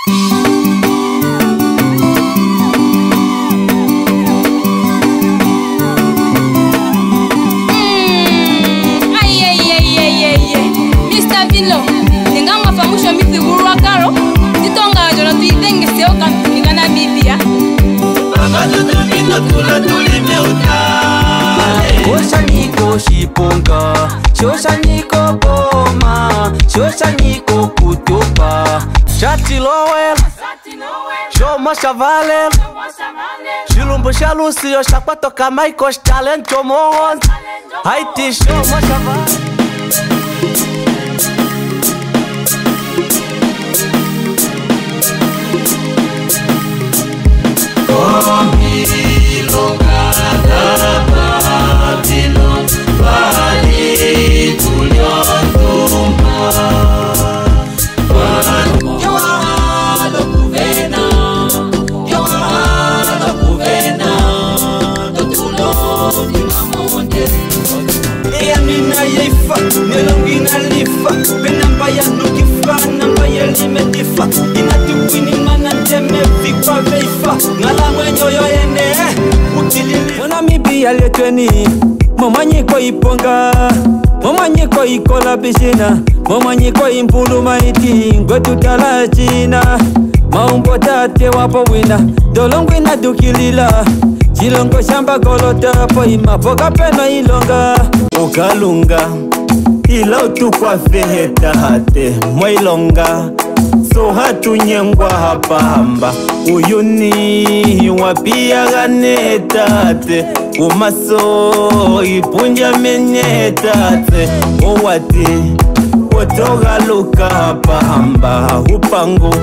kaNamibia. Oshaniko shiponga, shoshaniko boma, shoshaniko kutupa. Shati lowel, shoma shavalel, shilumbu shalusi yo shakwato kamaiko talent chomon. Haiti shoma shavalel. Nelongina lifa, penamba ya nukifa, namba ya limetifa. Inatukwini mana teme vikwa veifa, ngala mwenyo yoyene, utilili. kaNamibia letweni, momanyiko iponga, momanyiko ikola bishina, momanyiko impulu maiti, ngwetu tala china. Maumbo tate wapo wina, dolongwina dukilila. Chilongo shamba golota po imapoka peno ilonga. Ukalunga ila utukwa feheta hate mwailonga. So hatu nyengwa hapa hamba uyuni wapia ganetate. Umaso ipunja menetate. Owati wotoga luka hapa hamba upangu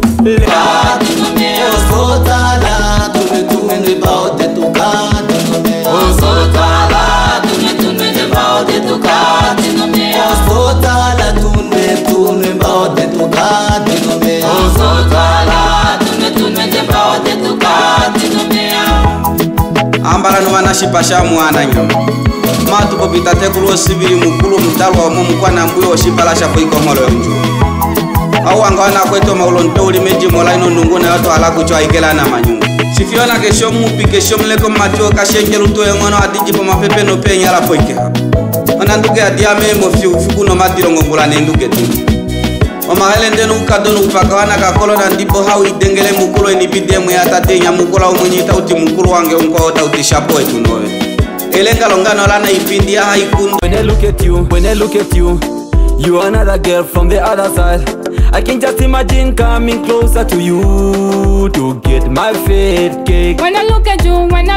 ambara no wanashipasha mwana nyama matu popita tekulo sibiri mukulu mtalwa mu mukwana mbuyo shipala sha koiko molo nju au angana kweto maulo uli meji molaino nunguna yoto ala kuchwa ikela na manyungu sifiona kesho mupike shomleko matio kashenjelu to yengono adiji po mapepe no penya la poike ona nduge adiame mo fiku no matiro ngongula ne nduge tu Oma helende no kadonu upakawana kakolo na ndipo hau idengele mukulu enibidemu ya tatenya mukula umunyita uti mukulu wange unko ota utishapo etu nowe elenga longano lana ipindi ya haikundu. When I look at you, you are another girl from the other side. I can just imagine coming closer to you to get my fate cake. When I look at you,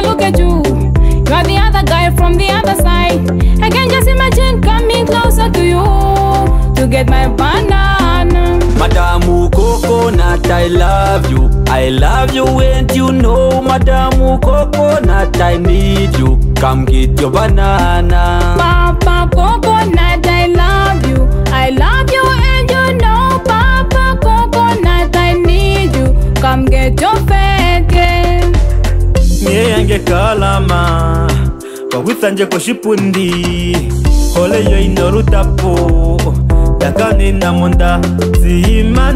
you are the other guy from the other side. I can just imagine coming closer to you to get my banana. Madamu Coconut, I love you and you know. Madamu Coconut, I need you, come get your banana. Papa Coconut, I love you and you know. Papa Coconut, I need you, come get your fake. Nye yange kalama, wawithanje koshipundi. Ole yo inorutapo, dakani na monda. Sihima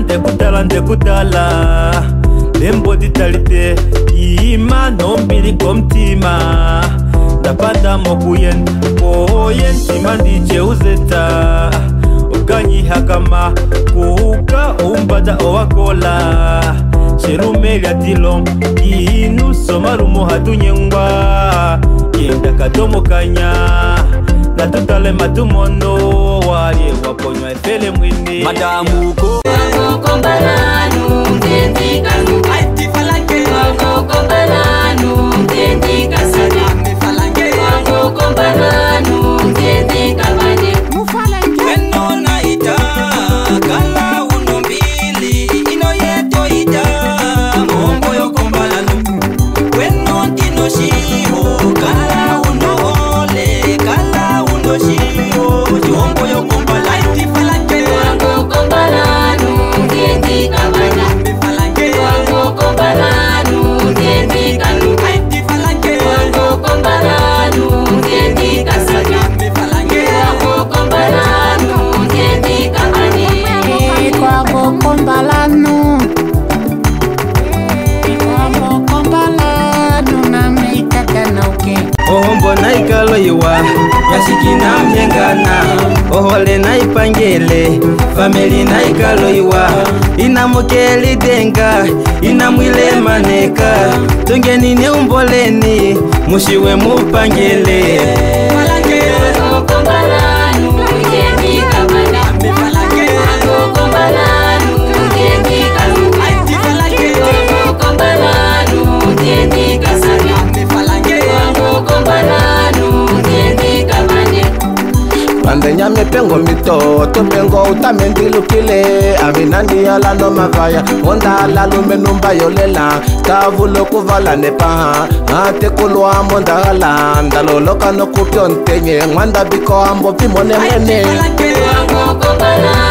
ndekutala, lembo ditalite. Ihima nombili komtima, dapanda mokuyen, koyen timandi cheuzeta. Ukanyi hakama, kuhuka umbada owakola. Sherume gatilo, inu somarumo hatunyengwa. Yenda katomo kanya, natutale matumono. Wale waponywa efele mwini. Madamu Kombalanu, mtendi kanu. Aiti falange. Kombalanu, mtendi kasani. Falange. Kombalanu, mtendi kamani. Weno na ita, kala unombili. Ino yeto ita, mombo yo kombalanu. Weno tino shiho, kala unohole. Kala uno shiho, mombo yo kombalanu. Aiti falange. Kombalanu, mtendi kamani. family na ikaloiwa inamukeli denga inamwile maneka tungeni ne umboleni mushiwe mupangele Ande nyame pengo mito, to pengo utamendi lukile Aminandi ala no mavaya, onda ala lume numba yolela Tavulo kuvala nepaha, ate kulwa monda ala Ndaloloka no kupiontenye, mwanda biko ambo pimone mene Wango kombalanu